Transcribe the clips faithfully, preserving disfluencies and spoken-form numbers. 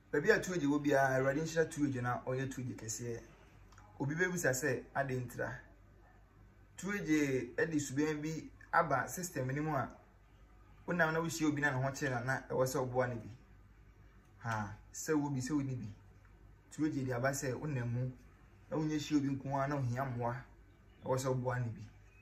Baby a two will be a radiation two jena or your two kese. Obi baby say adentra. Two J Eddie Subenbi Abba system anymore. When now we see you be na watching and that was so one be. Ha, so will be so would be. Two J the Abba say, Unemu, no one you be kuano hiamwa, was so one be.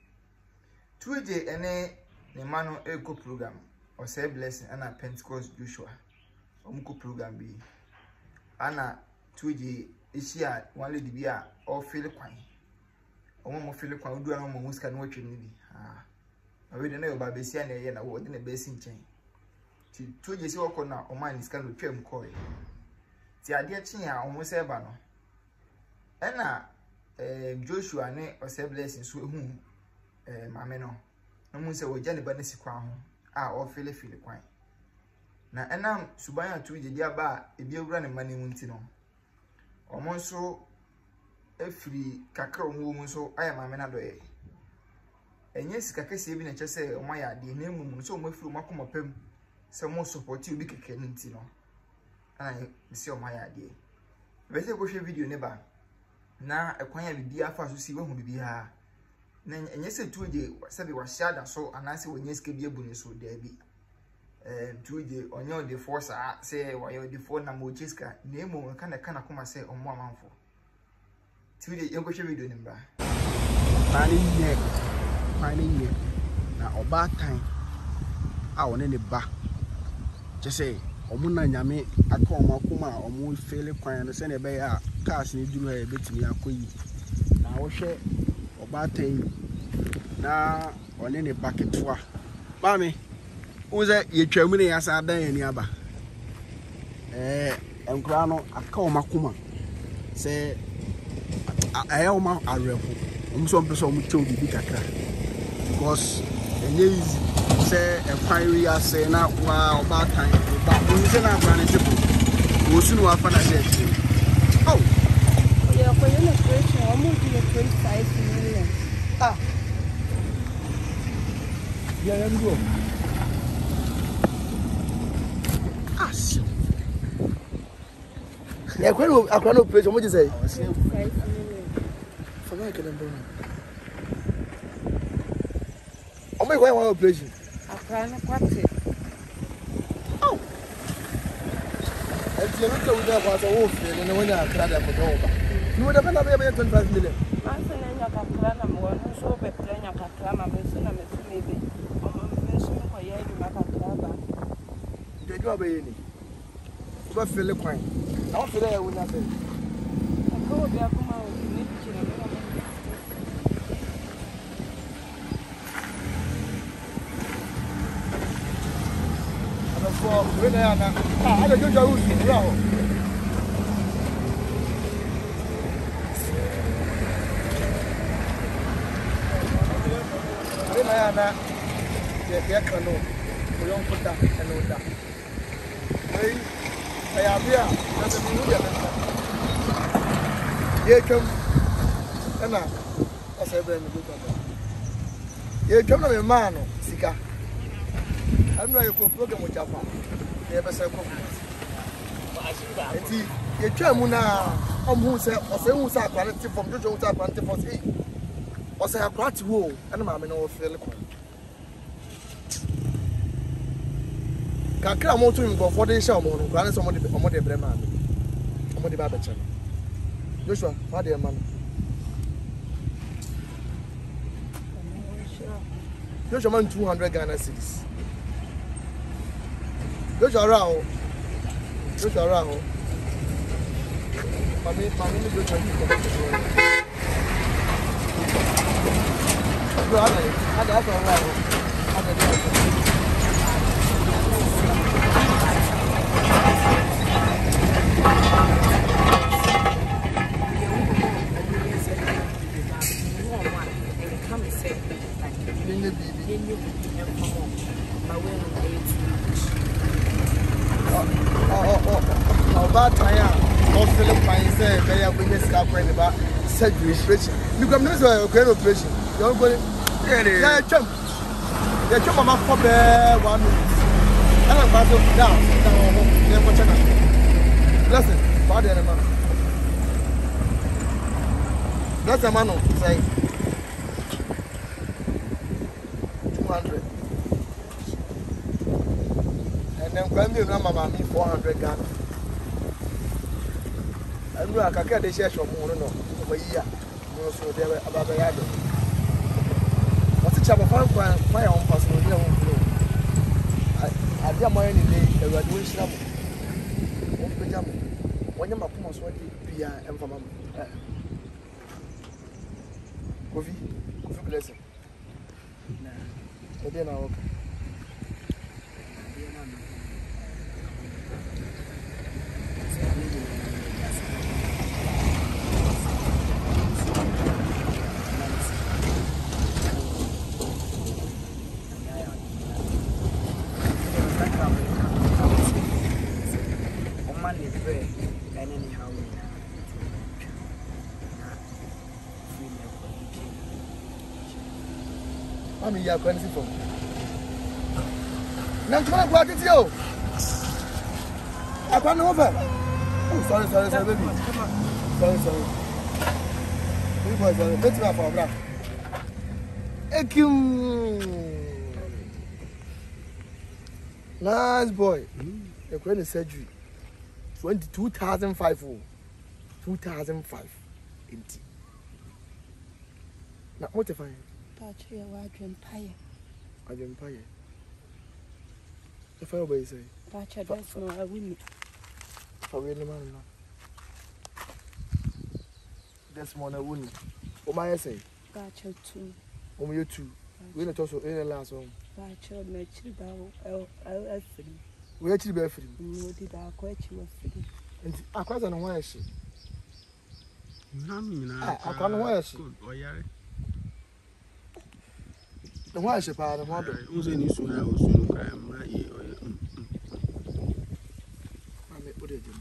Two J N A Mano Eco program or say blessing and a Pentecost Joshua. Omco program be. Anna two J is here one lady be a or feel quine. One more feel quine do no more can watch me. Ah, I read know about Bessian and I was in a basin chain. Two J's walk on now, or mine is kind of trim coy. The idea chia almost ever no. Anna Joshua ne or say blessing so whom Mameno. No one say, well, Jenny Banesi crown. Ah, or feel feel quine. Na enam subanya two J dia ba e bi ewura ne mane muntino omo nso efiri kakra omo mu nso ayama me na doye enye sika kese bi na chese omo ya de na emu nso omo efiri omo akomapem se mo support obi keke ntino ana se omo ya de be se ko hwe video ne ba na ekwan ya bibi afa so si we hu bibi ha na enye se two J se bi wa shada so anase wonye sika bi ebu ne so da bi two J on your the force say why you the phone number chiska name kind of kind of come say on one month for two J you go show video number planning here planning here na oba time a won ne ba just say omo na nyame aka omo akoma omo fele kwan no say na be ya cars ni duru ha betimi akoyi na wo hwe oba time na one ne baketwa ba me Uze ye twamune ya sa dan ani aba eh enkura no aka o makoma se aye o ma arefo um so mpeso mu chew bibi kakra because enye easy se ekwan wi ase na wa oba tan ba unse na agba ne tipo wo sunu afa na se oh ye ko ye na operation o mu di twenty-five million ah ya ya ngo yeah, I can't I can't operate. What you say? For me, I can't do it. Oh my God, I want operation. I can't quite it. Oh. And you look at that was a wolf, and when I tried to go over. You would have never been twenty-five million. I'm saying I can plan a more so be playing a catram, I'm missing a maybe. I'm missing for you, you make a crab. They do obey any. What feel the coin? I want to say I would not say. I go back home out with me. I don't fall when I am. I don't go to the road. When I am, the canoe, we don't put that and all that. I am here. That's a new year. Here come Emma. That's a very good one. Here come a man, Sika. I'm not a program with Japan. Never said, you come now. I'm who said, or say, who's our quality from the Jones up until for eight. Or say, I brought to home, and I'm in all Philip. Kakra mo to go for the show mo no grant somebody somebody brema somebody ba beche Joshua how dey man Joshua man two hundred Ghana cedis Joshua rao Joshua rao mami mami ni Joshua ni ko bro ada ada ada rao ada About time, or Philip Pine said, they are going to start praying about surgery operation. You come this way, okay, operation. Don't go there. Yeah, jump. Yeah, jump on my foot there one minute. And I'm about to down, down, then watch out. What's the man say? Two hundred. And then when you know Mama me four hundred Ghana. And we are Kaka de share from Mono over here. No, so they were about the yard. What's the chapel fire fire on personal? I did my any day, the graduation. One pajama. When you come on, what you are and from coffee, coffee blessing. Nah, I didn't know. I mean, you are going to see from. Now, come on, what is you? I can't over. Oh, sorry, sorry, sorry, baby. Sorry, sorry. We boys are let's go for a break. Ekim. Nice boy. The queen is surgery. Twenty-two thousand five. Two thousand five. Empty. Now, what if I? Touch your wardrobe empire. I didn't pay it. The fire say. Touch your dress, no, I win. For real, man. This morning, I wouldn't. Oh, my say. Touch your two. Oh, you two. We don't also in the last one. Touch your nature down. I'll free. We actually be free. No, did I quite you were free? And I quite don't know why she. I can't know why she. The why she part of mother. Who's any soon I was soon crying my ear. I may put it in.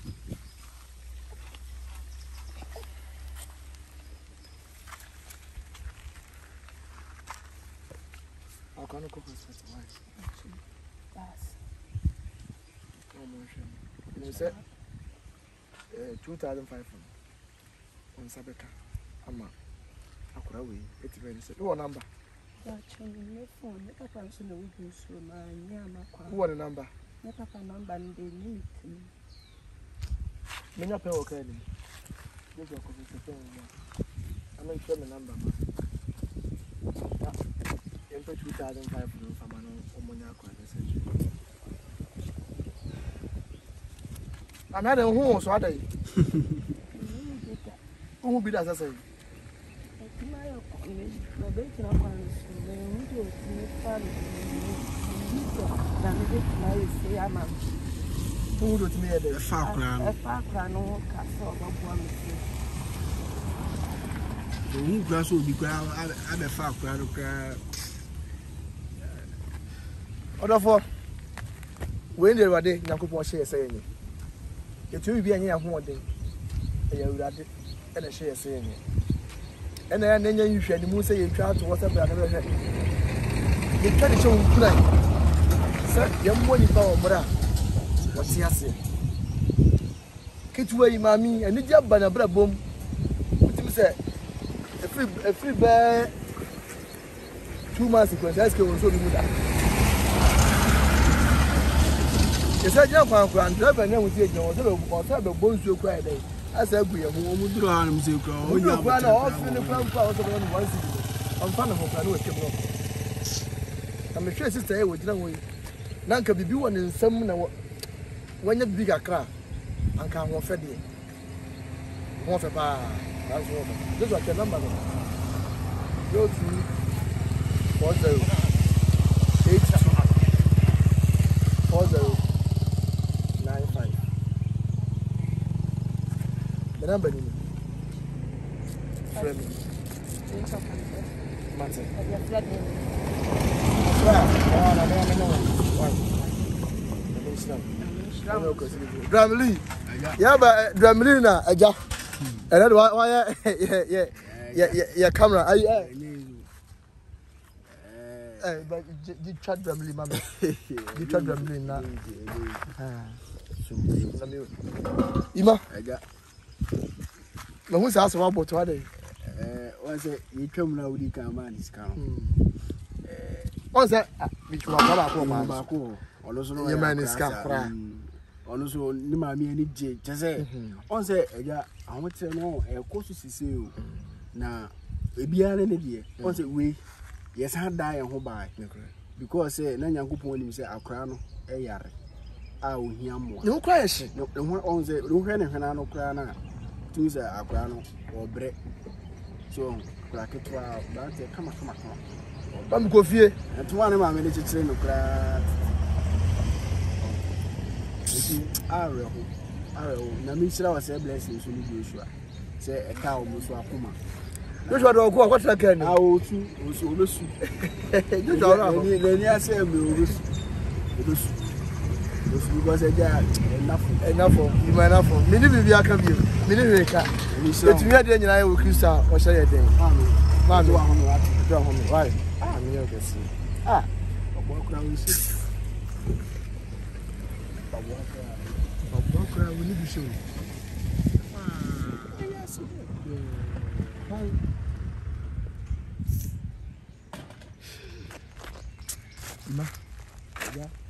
I can't cook us for the wife. That's no motion. And you said two thousand five on Sabeka. Ama. Akura we. It's very said. What number? Touch your phone. Let up answer the weekend so my near my What number? Let up a number and they need me. Many pay okay. This is I mean, show me number. Enter two thousand five from Omonako. Another home, so are they? Who will be that? I say. My baking up on the window to make fun of say I'm a who would me at the far crown? A far crown castle of one. Who grass will be ground at a far crown? Order for when they were there, Nakupo share saying it will be any one day. You read it and a share saying it. And then you should the say you try to what's up. You can't show play. Sir, young money power, brother. What's he saying? Get away, mammy, and the job by a brother boom. What do you say? A free, a free bear. Two months ago, that's going to show me that. You said, young man, driver, and then we take your hotel, the bones you cry. I said, we are moving to our music. Oh, you are going off in the front part of one once. I'm fond of a I'm a sure sister with no Nanka be one in some when you big a crowd and come one fed you. One for bar. That's what this was your number. Go to four zero eight four zero nine five. The number is friendly. Martin. Dramly. Yeah, but Dramly na aja. And that why yeah yeah yeah yeah camera. Are you eh but you chat Dramly mama. You chat Dramly na. Ah. So Ima. Aja. No, who's asking about what are they? once you come now with the man is come. Once that which was about Bako, also your man is capra. Also, no mammy any J. Just say, once I want to know a course to see now. We be an idea. Once a way, yes, I die and hold by. Because say, Nanya Kupon say, I'll crown a yard. I will hear more. No crash. No one owns it. No hand and no crown. Tuesday, a crown or bread. So, bracket twelve, but come on, come on, come on. I'm coffee. And one of my manager train of crowd. I will. I will. Namisha was a blessing to you, say a cow, Muswa Puma. Which one do I go? What's that again? I will too. Also, listen. You don't know. Then I say, we will listen. Because I got enough. Enough of you, enough of me. Maybe I can be. Maybe I can. But we are doing. I will kiss her. What shall I do? Mommy, mommy, do I do home? Why? Ah, me okay. Ah, what crowd is it? What crowd will you be showing? Ah, yes. Ma, ya.